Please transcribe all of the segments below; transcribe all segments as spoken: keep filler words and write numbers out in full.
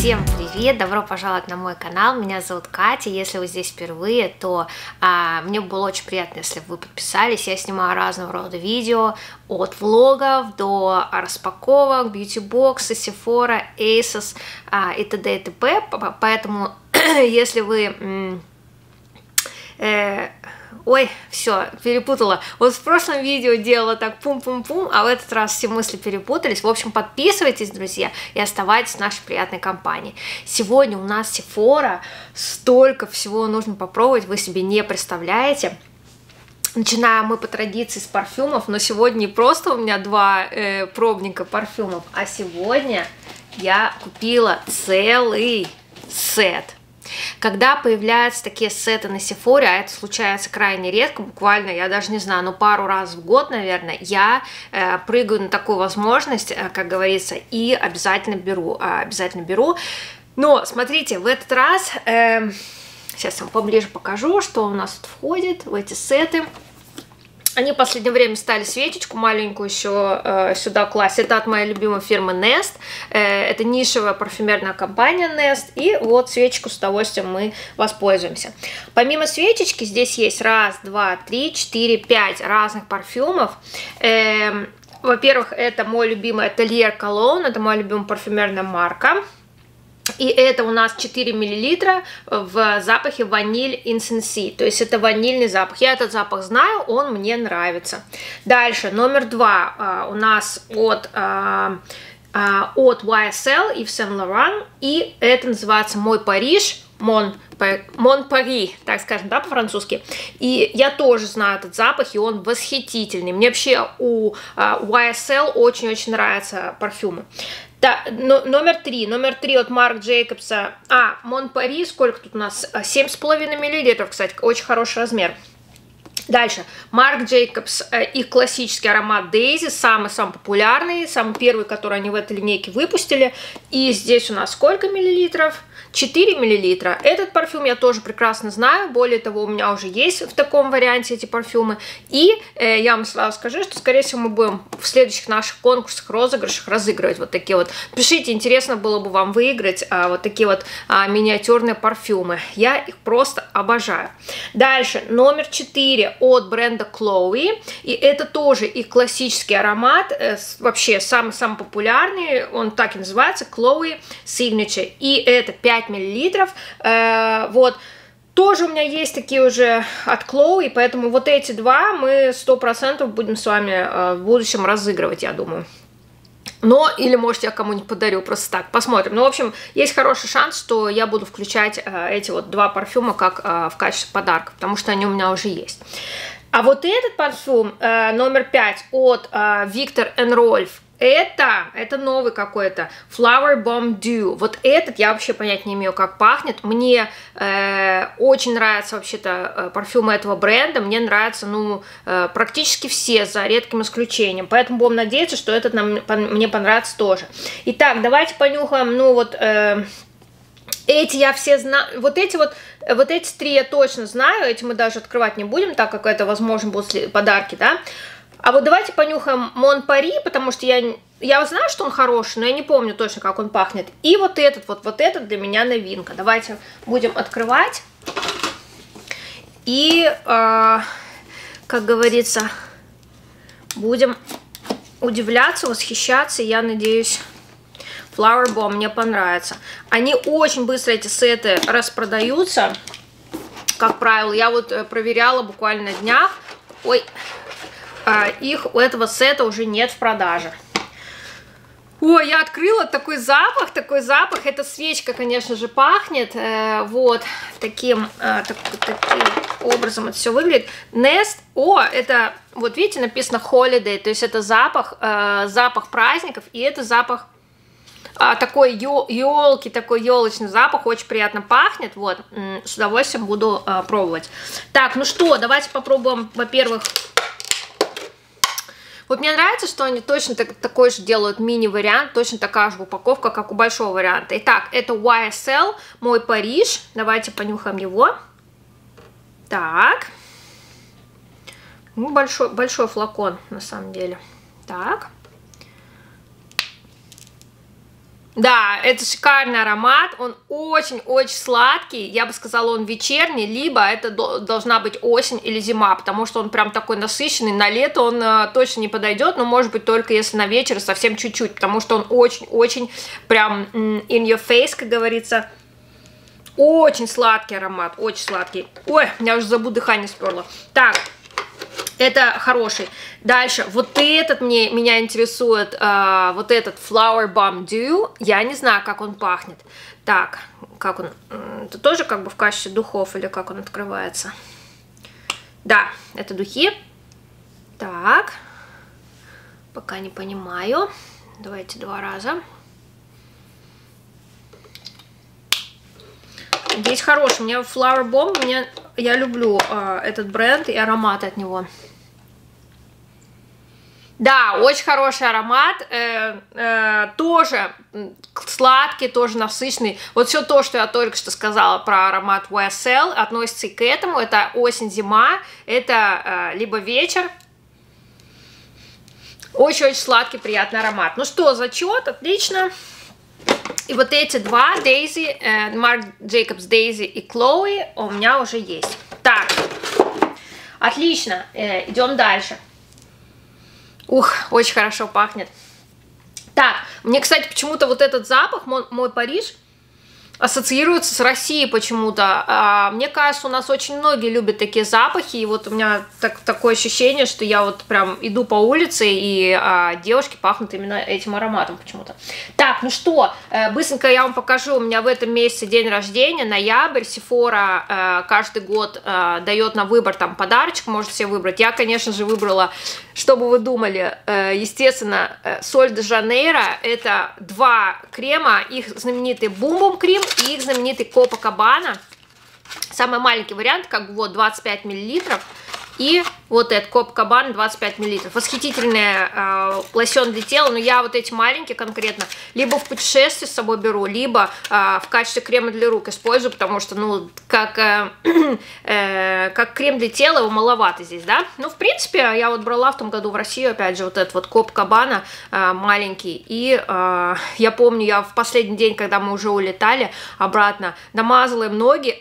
Всем привет! Добро пожаловать на мой канал. Меня зовут Катя. Если вы здесь впервые, то а, мне было очень приятно, если бы вы подписались. Я снимаю разного рода видео, от влогов до распаковок, бьюти-бокса, Sephora, Asos а, и т.д. и т.п. Поэтому, если вы... Э, Ой, все, перепутала. Вот в прошлом видео делала так пум-пум-пум, а в этот раз все мысли перепутались. В общем, подписывайтесь, друзья, и оставайтесь в нашей приятной компании. Сегодня у нас Sephora, столько всего нужно попробовать, вы себе не представляете. Начинаем мы по традиции с парфюмов, но сегодня не просто у меня два э, пробника парфюмов, а сегодня я купила целый сет. Когда появляются такие сеты на Sephora, а это случается крайне редко, буквально, я даже не знаю, ну пару раз в год, наверное, я э, прыгаю на такую возможность, э, как говорится, и обязательно беру, э, обязательно беру. Но, смотрите, в этот раз, э, сейчас я вам поближе покажу, что у нас тут входит в эти сеты. Они в последнее время стали свечечку маленькую еще э, сюда класть. Это от моей любимой фирмы Nest. Э, это нишевая парфюмерная компания Nest. И вот свечку с удовольствием мы воспользуемся. Помимо свечечки здесь есть раз, два, три, четыре, пять разных парфюмов. Э, Во-первых, это мой любимый Atelier Cologne. Это моя любимая парфюмерная марка. И это у нас четыре миллилитра в запахе ваниль инсенси, то есть это ванильный запах. Я этот запах знаю, он мне нравится. Дальше, номер два а, у нас от, а, а, от уай эс эл и в Saint-Laurent, и это называется «Мой Париж», Мон, Мон Пари, так скажем, да, по-французски. И я тоже знаю этот запах, и он восхитительный. Мне вообще у а, уай эс эл очень-очень нравятся парфюмы. Да, но, номер три. Номер три от Марк Джейкобса. А, Мон Пари, сколько тут у нас? семь с половиной миллилитров, кстати, очень хороший размер. Дальше. Марк Джейкобс, их классический аромат Дейзи, самый-самый популярный, самый первый, который они в этой линейке выпустили. И здесь у нас сколько миллилитров? четыре миллилитра. Этот парфюм я тоже прекрасно знаю, более того, у меня уже есть в таком варианте эти парфюмы. И э, я вам сразу скажу, что, скорее всего, мы будем в следующих наших конкурсах, розыгрышах разыгрывать вот такие вот. Пишите, интересно было бы вам выиграть а, вот такие вот а, миниатюрные парфюмы. Я их просто обожаю. Дальше, номер четыре от бренда Chloe. И это тоже их классический аромат, э, вообще самый-самый популярный, он так и называется, Chloe Signature. И это пять миллилитров, э, вот, тоже у меня есть такие уже от Chloe, поэтому вот эти два мы сто процентов будем с вами э, в будущем разыгрывать, я думаю. Но, или, может, я кому-нибудь подарю просто так, посмотрим. Ну, в общем, есть хороший шанс, что я буду включать э, эти вот два парфюма как э, в качестве подарка, потому что они у меня уже есть. А вот этот парфюм, э, номер пять от э, Viktor энд Rolf, Это, это новый какой-то Flower Bomb Dew. Вот этот я вообще понять не имею, как пахнет. Мне э, очень нравятся вообще-то э, парфюмы этого бренда. Мне нравятся, ну, э, практически все, за редким исключением. Поэтому будем надеяться, что этот нам, по, мне понравится тоже. Итак, давайте понюхаем, ну, вот... Э, Эти я все знаю, вот эти вот, вот эти три я точно знаю, эти мы даже открывать не будем, так как это, возможно, будут подарки, да. А вот давайте понюхаем Мон Пари, потому что я, я знаю, что он хороший, но я не помню точно, как он пахнет. И вот этот вот, вот этот для меня новинка. Давайте будем открывать. И, э, как говорится, будем удивляться, восхищаться, я надеюсь... Flower Bomb мне понравится. Они очень быстро, эти сеты, распродаются, как правило. Я вот проверяла буквально на днях. Ой, их у этого сета уже нет в продаже. Ой, я открыла такой запах, такой запах. Эта свечка, конечно же, пахнет. Вот таким, так, таким образом это все выглядит. Nest. О, это, вот видите, написано Holiday. То есть это запах, запах праздников. И это запах... А, такой елки, такой елочный запах, очень приятно пахнет, вот, с удовольствием буду а, пробовать. Так, ну что, давайте попробуем, во-первых, вот мне нравится, что они точно так, такой же делают мини-вариант, точно такая же упаковка, как у большого варианта. Итак, это уай эс эл, Мой Париж, давайте понюхаем его. Так, ну, большой, большой флакон, на самом деле, так. Да, это шикарный аромат, он очень-очень сладкий, я бы сказала, он вечерний, либо это должна быть осень или зима, потому что он прям такой насыщенный, на лето он э, точно не подойдет, но может быть только если на вечер совсем чуть-чуть, потому что он очень-очень прям in your face, как говорится, очень сладкий аромат, очень сладкий. Ой, я уже забуду, дыхание сперло. Так. Это хороший. Дальше, вот этот мне, меня интересует, э, вот этот Flower Bomb Dew. Я не знаю, как он пахнет. Так, как он? Это тоже как бы в качестве духов или как он открывается? Да, это духи. Так, пока не понимаю. Давайте два раза. Здесь хороший. У меня Flower Bomb, у меня, я люблю э, этот бренд и аромат от него. Да, очень хороший аромат, э, э, тоже сладкий, тоже насыщенный. Вот все то, что я только что сказала про аромат уай эс эл, относится и к этому. Это осень-зима, это э, либо вечер. Очень-очень сладкий, приятный аромат. Ну что, зачет, отлично. И вот эти два, Daisy, э, Marc Jacobs Daisy и Chloe, у меня уже есть. Так, отлично, э, идем дальше. Ух, очень хорошо пахнет. Так, мне, кстати, почему-то вот этот запах, мой, мой Париж, ассоциируется с Россией почему-то. А, мне кажется, у нас очень многие любят такие запахи, и вот у меня так, такое ощущение, что я вот прям иду по улице, и а, девушки пахнут именно этим ароматом почему-то. Так, ну что, быстренько я вам покажу, у меня в этом месяце день рождения, ноябрь, Sephora а, каждый год а, дает на выбор там подарочек, можете себе выбрать. Я, конечно же, выбрала, что бы вы думали, естественно, Соль де Жанейро, это два крема, их знаменитый Бум-Бум крем, и их знаменитый Копакабана. Самый маленький вариант, как бы вот двадцать пять миллилитров. И вот этот Копакабана двадцать пять миллилитров. Восхитительный э, лосьон для тела. Но я вот эти маленькие конкретно либо в путешествие с собой беру, либо э, в качестве крема для рук использую, потому что, ну, как, э, э, как крем для тела его маловато здесь, да. Ну, в принципе, я вот брала в том году в Россию, опять же, вот этот вот Копакабана э, маленький. И э, я помню, я в последний день, когда мы уже улетали обратно, намазала им ноги.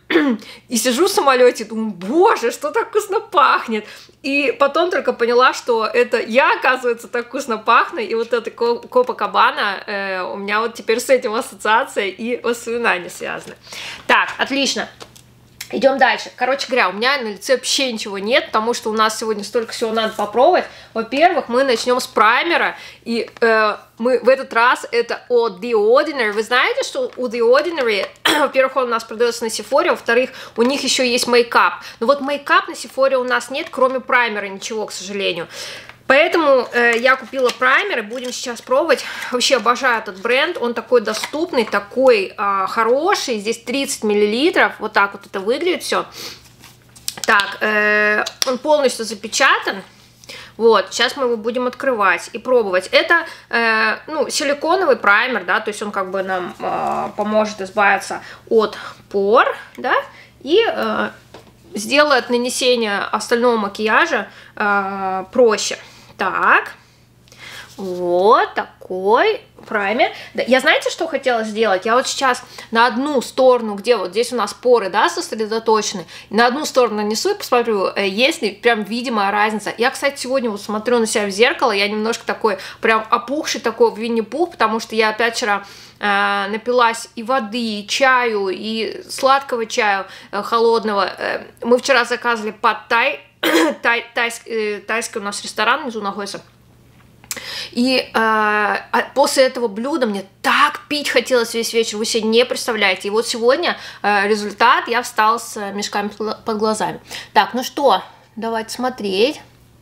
И сижу в самолете, думаю, боже, что так вкусно пахнет. И потом только поняла, что это я, оказывается, так вкусно пахну. И вот эта Копакабана, э, у меня вот теперь с этим ассоциация и воспоминания связаны. Так, отлично. Идем дальше. Короче говоря, у меня на лице вообще ничего нет, потому что у нас сегодня столько всего надо попробовать. Во-первых, мы начнем с праймера, и э, мы в этот раз это от The Ordinary. Вы знаете, что у The Ordinary, во-первых, он у нас продается на Sephora, во-вторых, у них еще есть мейкап. Но вот мейкап на Sephora у нас нет, кроме праймера, ничего, к сожалению. Поэтому э, я купила праймер и будем сейчас пробовать. Вообще обожаю этот бренд, он такой доступный, такой э, хороший. Здесь тридцать миллилитров, вот так вот это выглядит все. Так, э, он полностью запечатан. Вот, сейчас мы его будем открывать и пробовать. Это, э, ну, силиконовый праймер, да, то есть он как бы нам э, поможет избавиться от пор, да, и э, сделает нанесение остального макияжа э, проще. Так, вот такой праймер. Я знаете, что хотела сделать? Я вот сейчас на одну сторону, где вот здесь у нас поры, да, сосредоточены, на одну сторону нанесу и посмотрю, есть ли прям видимая разница. Я, кстати, сегодня вот смотрю на себя в зеркало, я немножко такой прям опухший, такой в Винни-Пух, потому что я опять вчера э, напилась и воды, и чаю, и сладкого чаю э, холодного. Э, мы вчера заказывали пад-тай, тай, тайский, тайский у нас ресторан внизу находится. И э, после этого блюда мне так пить хотелось весь вечер, вы себе не представляете. И вот сегодня э, результат, я встала с мешками под глазами. Так, ну что, давайте смотреть.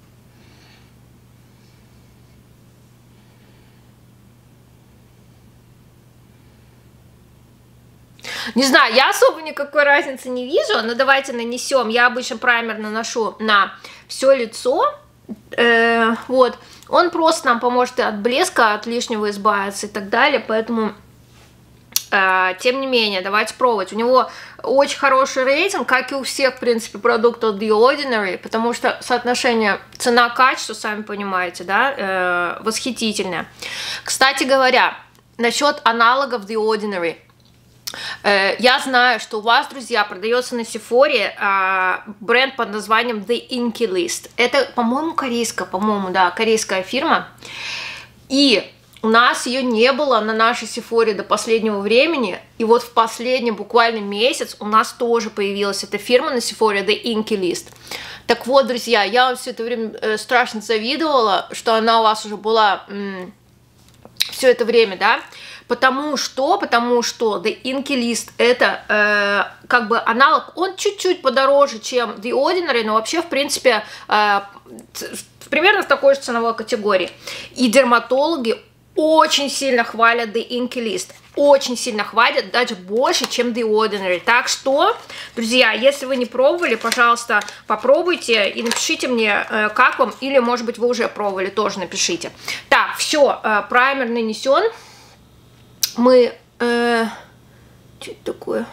Не знаю, я особо никакой разницы не вижу, но давайте нанесем. Я обычно праймер наношу на все лицо. Э, вот. Он просто нам поможет от блеска, от лишнего избавиться и так далее. Поэтому, э, тем не менее, давайте пробовать. У него очень хороший рейтинг, как и у всех, в принципе, продуктов The Ordinary, потому что соотношение цена-качество, сами понимаете, да, э, восхитительное. Кстати говоря, насчет аналогов The Ordinary. Я знаю, что у вас, друзья, продается на Sephora а, бренд под названием The Inky List. Это, по-моему, корейская, по-моему, да, корейская фирма. И у нас ее не было на нашей Sephora до последнего времени. И вот в последний буквально месяц у нас тоже появилась эта фирма на Sephora The Inky List. Так вот, друзья, я вам все это время э, страшно завидовала, что она у вас уже была все это время, да. Потому что, потому что The Inky List это э, как бы аналог, он чуть-чуть подороже, чем The Ordinary, но вообще, в принципе, э, примерно в такой же ценовой категории. И дерматологи очень сильно хвалят The Inky List, очень сильно хвалят, даже больше, чем The Ordinary. Так что, друзья, если вы не пробовали, пожалуйста, попробуйте и напишите мне, э, как вам, или, может быть, вы уже пробовали, тоже напишите. Так, все, э, праймер нанесен. Мы... Э, что это такое?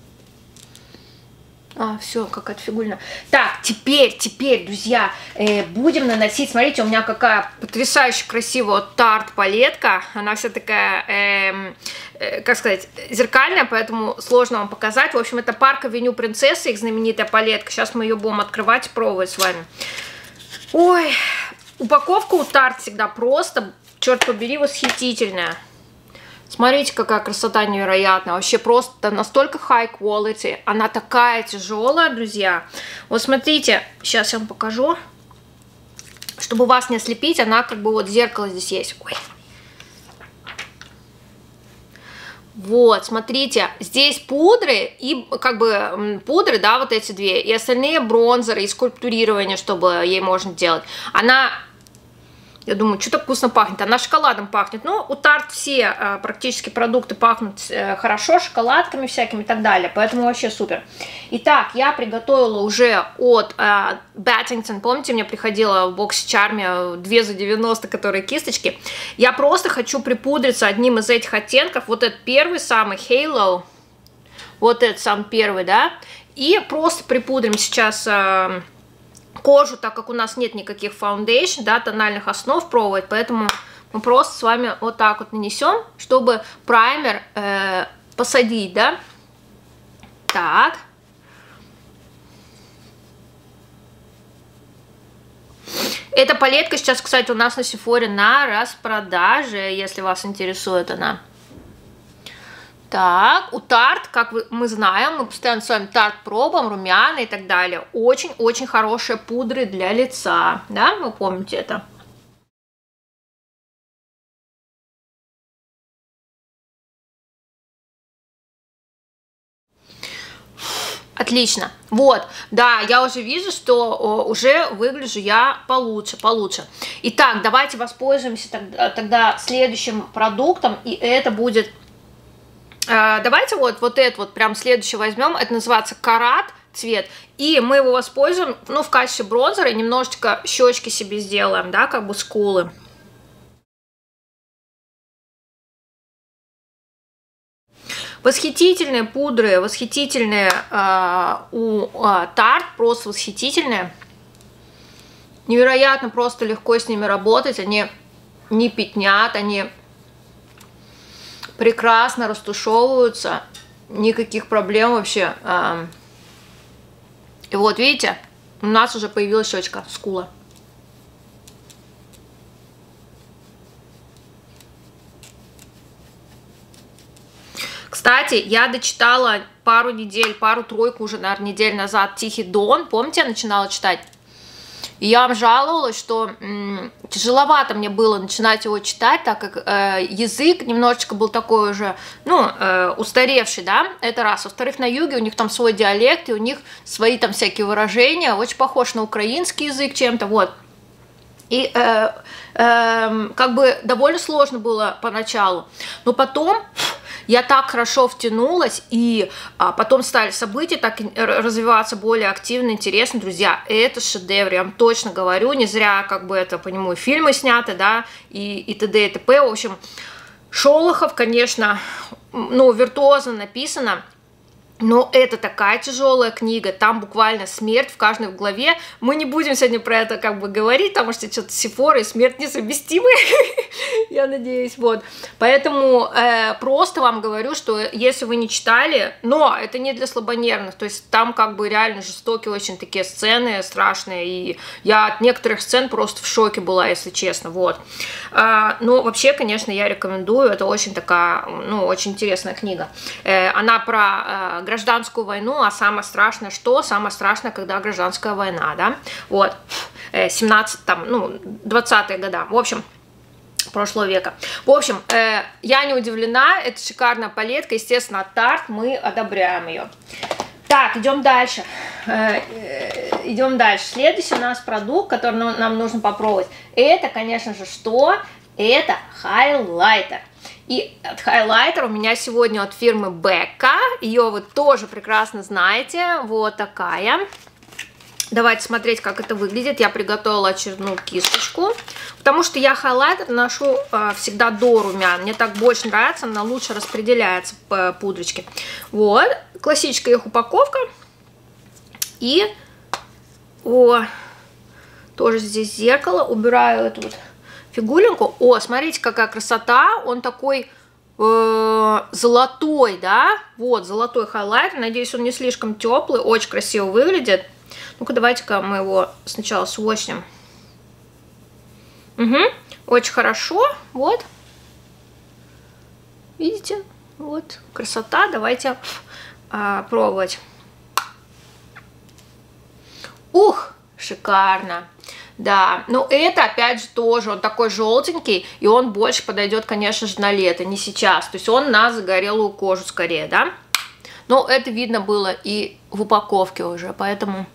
А, все, какая-то фигурина. Так, теперь, теперь, друзья, э, будем наносить... Смотрите, у меня какая потрясающе красивая Tarte-палетка. Она вся такая, э, э, как сказать, зеркальная, поэтому сложно вам показать. В общем, это Park Avenue Принцесса, их знаменитая палетка. Сейчас мы ее будем открывать и пробовать с вами. Ой, упаковка у Tarte всегда просто, черт побери, восхитительная. Смотрите, какая красота невероятная. Вообще просто настолько high quality. Она такая тяжелая, друзья. Вот смотрите, сейчас я вам покажу. Чтобы вас не ослепить, она как бы вот зеркало здесь есть. Ой. Вот, смотрите, здесь пудры и как бы пудры, да, вот эти две. И остальные бронзеры и скульптурирование, чтобы ей можно делать. Она... Я думаю, что так вкусно пахнет. Она шоколадом пахнет. Ну, у Tarte все э, практически продукты пахнут э, хорошо, шоколадками всякими и так далее. Поэтому вообще супер. Итак, я приготовила уже от э, Battington. Помните, мне приходило в BoxyCharm две за девяносто, которые кисточки. Я просто хочу припудриться одним из этих оттенков. Вот этот первый, самый Halo. Вот этот самый первый, да. И просто припудрим сейчас... Э, кожу, так как у нас нет никаких фаундейшн, да, тональных основ пробовать, поэтому мы просто с вами вот так вот нанесем, чтобы праймер э, посадить, да. Так. Эта палетка сейчас, кстати, у нас на Sephora на распродаже, если вас интересует она. Так, у Tarte, как мы знаем, мы постоянно с вами Tarte пробуем, румяна и так далее. Очень-очень хорошие пудры для лица, да, вы помните это? Отлично. Вот, да, я уже вижу, что о, уже выгляжу я получше, получше. Итак, давайте воспользуемся тогда, тогда следующим продуктом, и это будет... Давайте вот, вот это вот прям следующий возьмем, это называется Карат цвет, и мы его воспользуем, ну, в качестве бронзера, и немножечко щечки себе сделаем, да, как бы скулы. Восхитительные пудры, восхитительные э, у э, Tarte, просто восхитительные. Невероятно просто легко с ними работать, они не пятнят, они... прекрасно растушевываются, никаких проблем вообще. И вот, видите, у нас уже появилась щечка, скула. Кстати, я дочитала пару недель, пару-тройку уже, наверное, недель назад «Тихий Дон». Помните, я начинала читать? И я вам жаловалась, что м, тяжеловато мне было начинать его читать, так как э, язык немножечко был такой уже, ну, э, устаревший, да, это раз. Во-вторых, на юге у них там свой диалект, и у них свои там всякие выражения, очень похож на украинский язык чем-то, вот. И э, э, как бы довольно сложно было поначалу, но потом... Я так хорошо втянулась, и а, потом стали события так развиваться более активно, интересно, друзья. Это шедевр, я вам точно говорю, не зря как бы это по нему и фильмы сняты, да, и, и т.д. и т.п. В общем, Шолохов, конечно, ну, виртуозно написано. Но это такая тяжелая книга, там буквально смерть в каждой главе. Мы не будем сегодня про это как бы говорить, потому что что-то Сефора и смерть несовместимы, я надеюсь, вот. Поэтому э, просто вам говорю, что если вы не читали, но это не для слабонервных, то есть там как бы реально жестокие очень такие сцены страшные, и я от некоторых сцен просто в шоке была, если честно, вот. Э, но вообще, конечно, я рекомендую, это очень такая, ну, очень интересная книга. Э, она про э, гражданскую войну, а самое страшное что? Самое страшное, когда гражданская война, да, вот, семнадцатые, там, ну, двадцатые года, в общем, прошлого века. В общем, э, я не удивлена, это шикарная палетка, естественно, от Tarte, мы одобряем ее. Так, идем дальше, э, э, идем дальше. Следующий у нас продукт, который нам нужно попробовать, это, конечно же, что? Это хайлайтер. И от хайлайтер у меня сегодня от фирмы Becca, ее вы тоже прекрасно знаете, вот такая. Давайте смотреть, как это выглядит. Я приготовила очередную кисточку, потому что я хайлайтер наношу э, всегда до румян. Мне так больше нравится, она лучше распределяется по пудрочке. Вот, классическая их упаковка. И, о, тоже здесь зеркало, убираю эту вот фигулинку. О, смотрите, какая красота, он такой э, золотой, да, вот, золотой хайлайтер, надеюсь, он не слишком теплый, очень красиво выглядит. Ну-ка, давайте-ка мы его сначала сводчнем. Угу, очень хорошо, вот, видите, вот, красота, давайте э, пробовать. Ух, шикарно. Да, но это, опять же, тоже, он такой желтенький, и он больше подойдет, конечно же, на лето, не сейчас. То есть он на загорелую кожу скорее, да? Но это видно было и в упаковке уже, поэтому...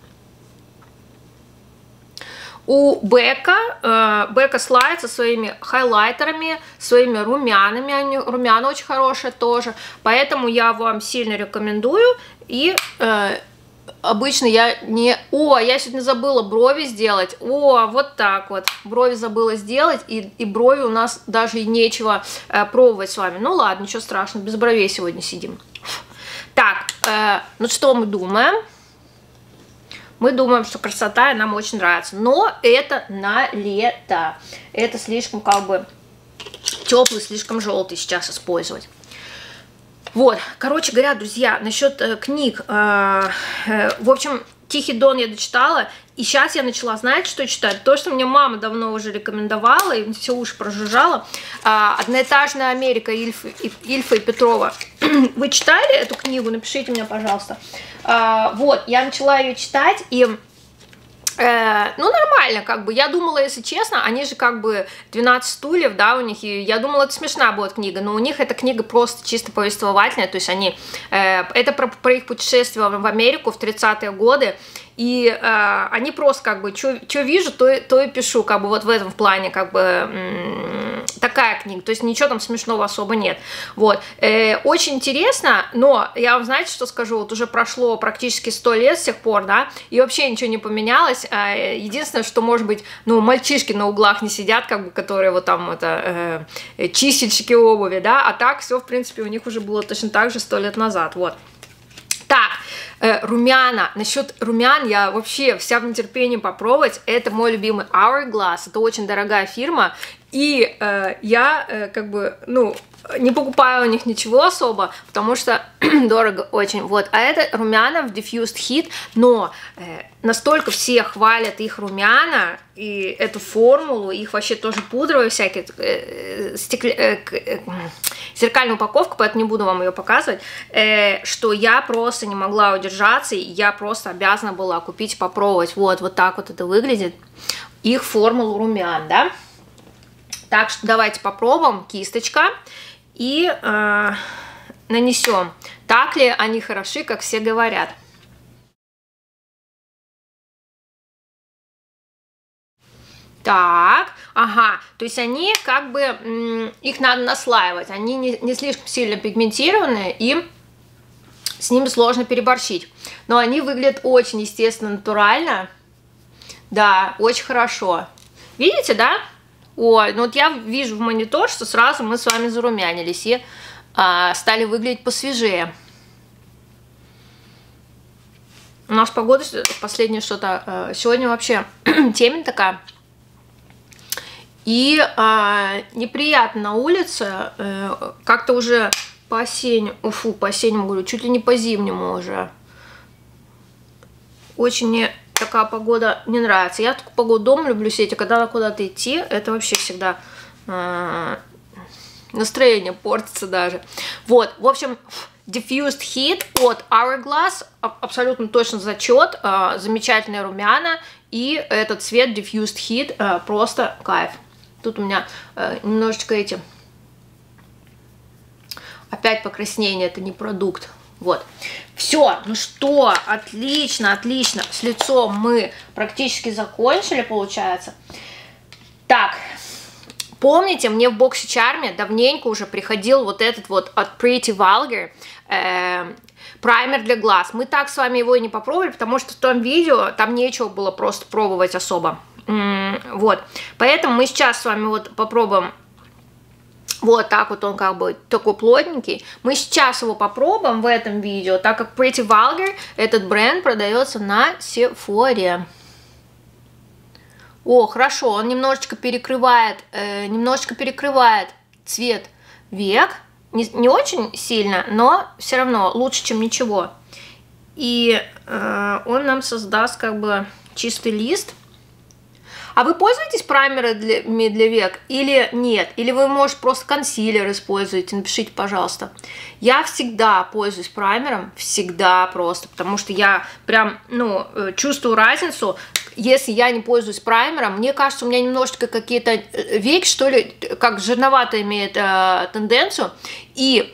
У Becca, э, Becca славится своими хайлайтерами, своими румянами, они, румяна очень хорошие тоже, поэтому я вам сильно рекомендую, и... Э, обычно я не... О, я сегодня забыла брови сделать. О, вот так вот. Брови забыла сделать, и, и брови у нас даже и нечего э, пробовать с вами. Ну ладно, ничего страшного, без бровей сегодня сидим. Так, э, ну что мы думаем? Мы думаем, что красота, и нам очень нравится. Но это на лето. Это слишком как бы теплый, слишком желтый сейчас использовать. Вот, короче говоря, друзья, насчет э, книг, э, э, в общем, «Тихий Дон» я дочитала, и сейчас я начала, знаете, что читать? То, что мне мама давно уже рекомендовала, и все уши прожужжала, э, «Одноэтажная Америка» Ильфа, Ильфа и Петрова. Вы читали эту книгу? Напишите мне, пожалуйста. Э, вот, я начала ее читать, и... Э, ну, нормально, как бы, я думала, если честно, они же как бы двенадцать стульев, да, у них, и я думала, это смешная будет книга, но у них эта книга просто чисто повествовательная, то есть они, э, это про, про их путешествие в Америку в тридцатые годы, и э, они просто как бы, что вижу, то, то и пишу, как бы вот в этом плане, как бы, такая книга, то есть ничего там смешного особо нет, вот, э, очень интересно, но я вам, знаете, что скажу, вот уже прошло практически сто лет с тех пор, да, и вообще ничего не поменялось, э, единственное, что, может быть, ну, мальчишки на углах не сидят, как бы, которые вот там, это, э, чистильщики обуви, да, а так все, в принципе, у них уже было точно так же сто лет назад, вот. Так, э, румяна. Насчет румян я вообще вся в нетерпении попробовать. Это мой любимый Hourglass. Это очень дорогая фирма. И э, я э, как бы, ну, не покупаю у них ничего особо, потому что дорого очень. Вот. А это румяна в Diffused Heat. Но э, настолько все хвалят их румяна и эту формулу, их вообще тоже пудровые всякие, э, стекле, э, э, зеркальная упаковка, поэтому не буду вам ее показывать, э, что я просто не могла удержаться, и я просто обязана была купить и попробовать. Вот, вот так вот это выглядит. Их формулу румян, да? Так что давайте попробуем, кисточка, и э, нанесем. Так ли они хороши, как все говорят? Так, ага, то есть они как бы, их надо наслаивать, они не, не слишком сильно пигментированные, и с ними сложно переборщить. Но они выглядят очень естественно, натурально, да, очень хорошо. Видите, да? Ой, ну вот я вижу в монитор, что сразу мы с вами зарумянились и а, стали выглядеть посвежее. У нас погода последнее что-то... Э, сегодня вообще темень такая. И э, неприятно на улице. Э, Как-то уже по-осеннему... Фу, по-осеннему говорю, чуть ли не по-зимнему уже. Очень мне такая погода не нравится. Я такую погоду дома люблю сидеть, а когда надо куда-то идти, это вообще всегда... Э, настроение портится даже. Вот, в общем... Diffused Heat от Hourglass, абсолютно точно зачет, замечательные румяна, и этот цвет Diffused Heat просто кайф. Тут у меня немножечко эти, опять покраснение, это не продукт. Вот, все, ну что, отлично, отлично, с лицом мы практически закончили, получается. Так. Помните, мне в BoxyCharm давненько уже приходил вот этот вот от Pretty Vulgar э, праймер для глаз. Мы так с вами его и не попробовали, потому что в том видео там нечего было просто пробовать особо. М-м, вот, поэтому мы сейчас с вами вот попробуем. Вот так вот он как бы такой плотненький. Мы сейчас его попробуем в этом видео, так как Pretty Vulgar, этот бренд, продается на Sephora. О, хорошо, он немножечко перекрывает, э, немножечко перекрывает цвет век. Не, не очень сильно, но все равно лучше, чем ничего. И э, он нам создаст как бы чистый лист. А вы пользуетесь праймерами для век или нет? Или вы, может, просто консилер используете? Напишите, пожалуйста. Я всегда пользуюсь праймером, всегда просто, потому что я прям, ну, чувствую разницу. Если я не пользуюсь праймером, мне кажется, у меня немножечко какие-то веки, что ли, как жирновато имеет э, тенденцию. И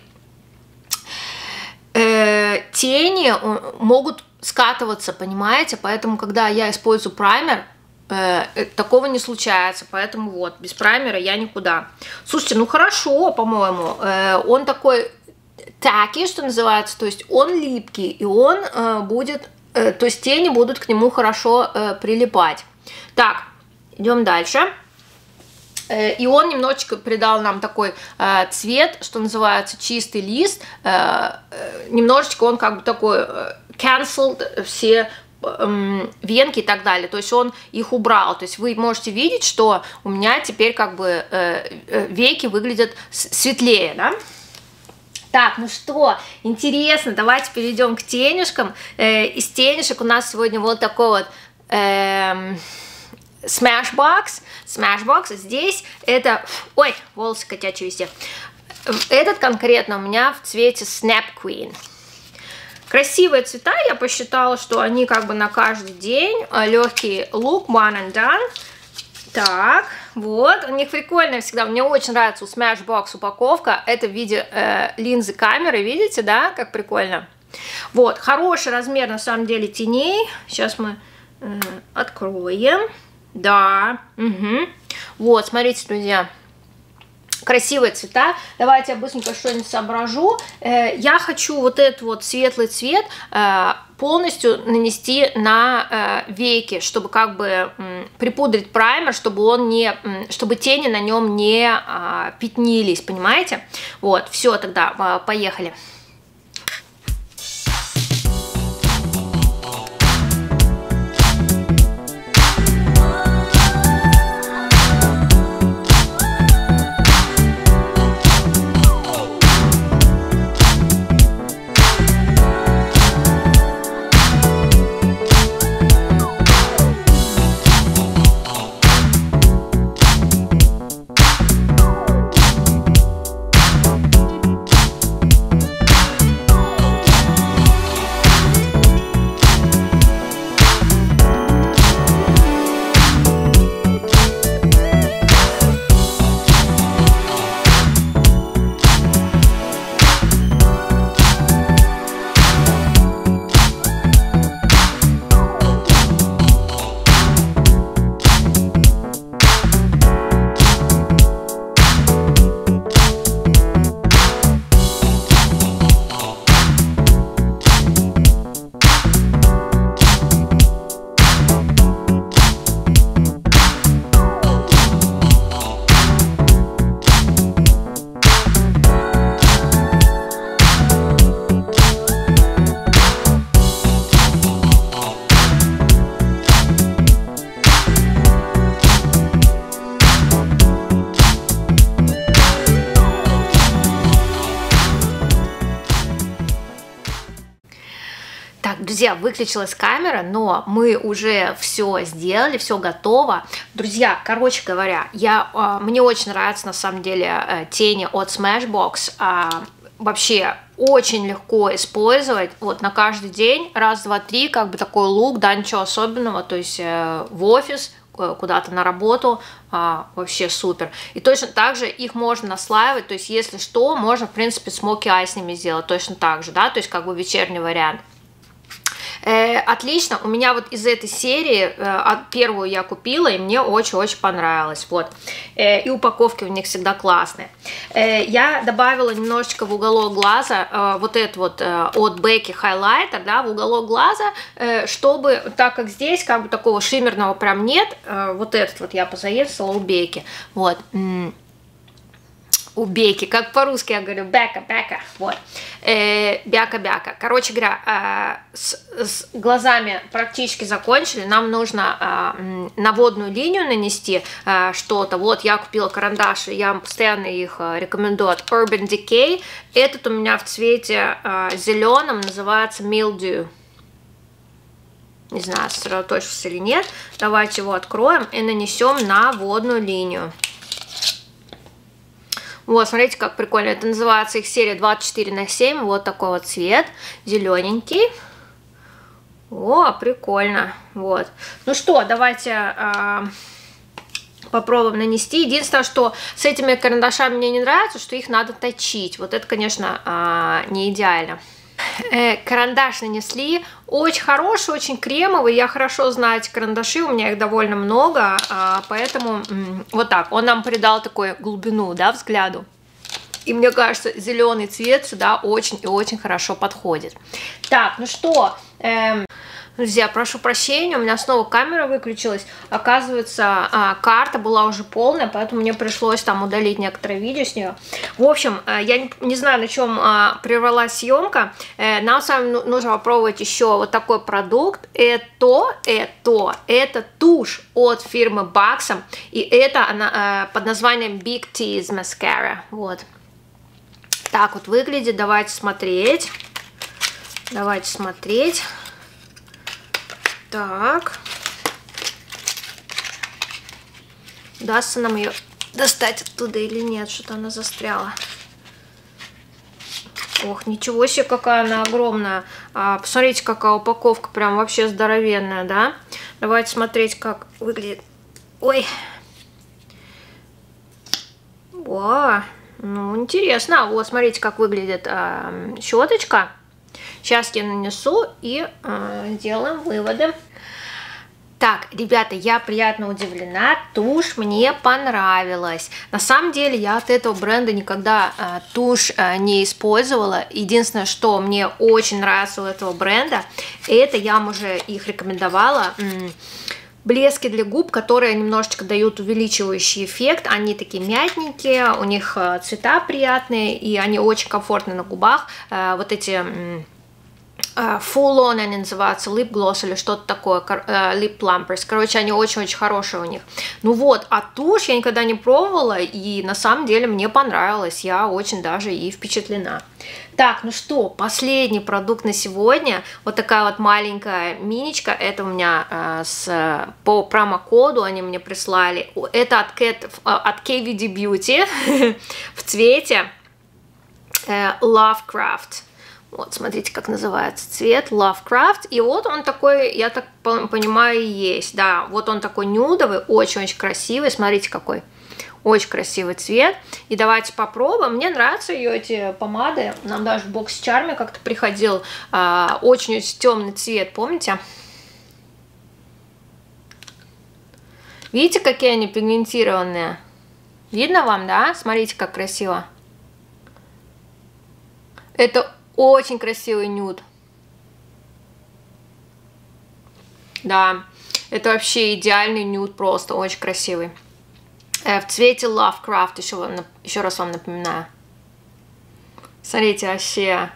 э, тени могут скатываться, понимаете? Поэтому, когда я использую праймер, Э, такого не случается, поэтому вот, без праймера я никуда. Слушайте, ну хорошо, по-моему, э, он такой tacky, что называется, то есть он липкий, и он э, будет, э, то есть тени будут к нему хорошо э, прилипать. Так, идем дальше. Э, и он немножечко придал нам такой э, цвет, что называется чистый лист, э, э, немножечко он как бы такой э, cancelled все венки и так далее, то есть он их убрал, то есть вы можете видеть, что у меня теперь как бы э, веки выглядят светлее, да? Так, ну что, интересно, давайте перейдем к тенюшкам. Э, из тенюшек у нас сегодня вот такой вот э, Smashbox, Smashbox, здесь это, ой, волосы котячие везде, этот конкретно у меня в цвете Snap Queen. Красивые цвета, я посчитала, что они как бы на каждый день. Легкий лук, one and done. Так, вот, у них прикольная всегда, мне очень нравится у Smashbox упаковка. Это в виде э, линзы камеры, видите, да, как прикольно. Вот, хороший размер на самом деле теней. Сейчас мы э, откроем. Да, угу. Вот, смотрите, друзья. Красивые цвета. Давайте я быстренько что-нибудь соображу. Я хочу вот этот вот светлый цвет полностью нанести на веки, чтобы как бы припудрить праймер, чтобы он не, чтобы тени на нем не пятнились, понимаете? Вот, все, тогда поехали. Друзья, выключилась камера, но мы уже все сделали, все готово. Друзья, короче говоря, я, мне очень нравятся на самом деле тени от Smashbox. Вообще очень легко использовать, вот на каждый день, раз, два, три, как бы такой лук, да, ничего особенного, то есть в офис, куда-то на работу, а, вообще супер. И точно так же их можно наслаивать, то есть если что, можно в принципе смоки ай с ними сделать точно так же, да, то есть как бы вечерний вариант. Э, отлично, у меня вот из этой серии э, первую я купила, и мне очень-очень понравилось, вот. Э, и упаковки у них всегда классные. Э, я добавила немножечко в уголок глаза э, вот этот вот э, от Becky хайлайтер, да, в уголок глаза, э, чтобы, так как здесь как бы такого шиммерного прям нет, э, вот этот вот я позаимствовала у Becky, вот. У Беки, как по-русски я говорю, бяка, бяка, вот, э, бяка, бяка. Короче говоря, э, с, с глазами практически закончили, нам нужно э, на водную линию нанести э, что-то. Вот, я купила карандаши, я вам постоянно их э, рекомендую от Urban Decay. Этот у меня в цвете э, зеленом, называется Mildew. Не знаю, сосредоточился или нет. Давайте его откроем и нанесем на водную линию. Вот, смотрите, как прикольно. Это называется их серия двадцать четыре на семь. Вот такой вот цвет. Зелененький. О, прикольно. Вот. Ну что, давайте э, попробуем нанести. Единственное, что с этими карандашами мне не нравится, что их надо точить. Вот это, конечно, э, не идеально. Э, карандаш нанесли. Очень хороший, очень кремовый. Я хорошо знаю эти карандаши, у меня их довольно много, а, поэтому м, вот так. Он нам придал такую глубину, да, взгляду. И мне кажется, зеленый цвет сюда очень и очень хорошо подходит. Так, ну что... Эм... Друзья, прошу прощения, у меня снова камера выключилась. Оказывается, карта была уже полная, поэтому мне пришлось там удалить некоторые видео с нее. В общем, я не, не знаю, на чем прервалась съемка. Нам с вами нужно попробовать еще вот такой продукт. Это, это, это тушь от фирмы Баксом. И это она под названием Big Tease Mascara. Вот. Так вот выглядит. Давайте смотреть. Давайте смотреть. Так, удастся нам ее достать оттуда или нет, что-то она застряла. Ох, ничего себе, какая она огромная. А, посмотрите, какая упаковка, прям вообще здоровенная, да? Давайте смотреть, как выглядит. Ой. О, ну, интересно. Вот, смотрите, как выглядит а, щеточка. Сейчас я нанесу и э, делаем выводы. Так, ребята, я приятно удивлена, тушь мне понравилась. На самом деле я от этого бренда никогда э, тушь э, не использовала. Единственное, что мне очень нравится у этого бренда, это я вам уже их рекомендовала. Блески для губ, которые немножечко дают увеличивающий эффект. Они такие мятненькие, у них э, цвета приятные, и они очень комфортны на губах. Э, вот эти... Full On они называются, Lip Gloss или что-то такое, Lip Plumpers. Короче, они очень-очень хорошие у них. Ну вот, а тушь я никогда не пробовала, и на самом деле мне понравилось. Я очень даже и впечатлена. Так, ну что, последний продукт на сегодня. Вот такая вот маленькая миничка. Это у меня э, с, по промокоду они мне прислали. Это от, Cat, от кей ви ди Beauty в цвете э, Lovecraft. Вот, смотрите, как называется цвет, Lovecraft. И вот он такой, я так понимаю, и есть. Да, вот он такой нюдовый, очень-очень красивый. Смотрите, какой очень красивый цвет. И давайте попробуем. Мне нравятся ее эти помады. Нам даже в бокс-чарме как-то приходил очень-очень темный цвет, помните? Видите, какие они пигментированные? Видно вам, да? Смотрите, как красиво. Это очень красивый нюд. Да, это вообще идеальный нюд, просто очень красивый. Э, в цвете Lovecraft, еще, еще раз вам напоминаю. Смотрите, вообще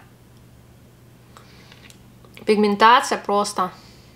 пигментация просто.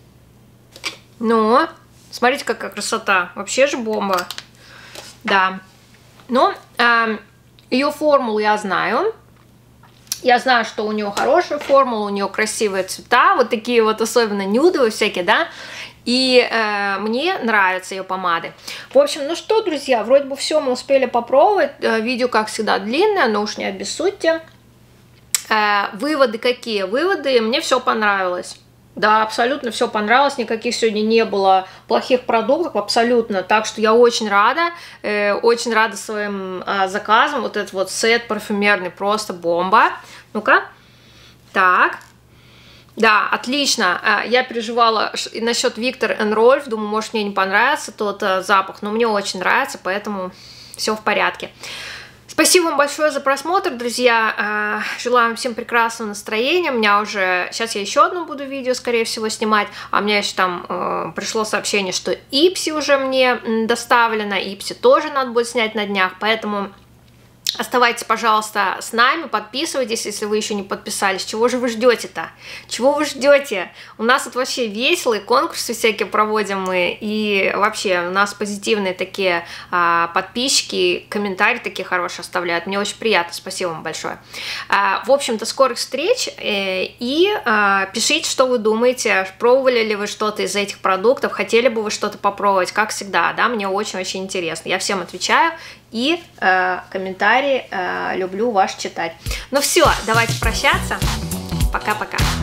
Ну, смотрите, какая красота. Вообще же бомба. Да. Ну, э, ее формулу я знаю. Я знаю, что у нее хорошая формула, у нее красивые цвета, вот такие вот особенно нюдовые всякие, да. И э, мне нравятся ее помады. В общем, ну что, друзья, вроде бы все мы успели попробовать. Э, видео, как всегда, длинное, но уж не обессудьте. Э, выводы какие? Выводы, мне все понравилось. Да, абсолютно все понравилось, никаких сегодня не было плохих продуктов, абсолютно. Так что я очень рада, э, очень рада своим э, заказам. Вот этот вот сет парфюмерный, просто бомба. Ну-ка, так. Да, отлично. Я переживала насчет Виктор энд Рольф, думаю, может, мне не понравится тот запах, но мне очень нравится, поэтому все в порядке. Спасибо вам большое за просмотр, друзья. Желаю вам всем прекрасного настроения. У меня уже... Сейчас я еще одно буду видео, скорее всего, снимать. А у меня еще там э, пришло сообщение, что Ипси уже мне доставлено. Ипси тоже надо будет снять на днях, поэтому... Оставайтесь, пожалуйста, с нами, подписывайтесь, если вы еще не подписались. Чего же вы ждете-то? Чего вы ждете? У нас тут вообще весело, и конкурсы всякие проводим мы, и вообще у нас позитивные такие а, подписчики, комментарии такие хорошие оставляют. Мне очень приятно, спасибо вам большое. А, в общем, до скорых встреч, э, и а, пишите, что вы думаете, пробовали ли вы что-то из этих продуктов, хотели бы вы что-то попробовать, как всегда, да, мне очень-очень интересно. Я всем отвечаю. И э, комментарии э, люблю ваш читать. Ну все, давайте прощаться. Пока-пока.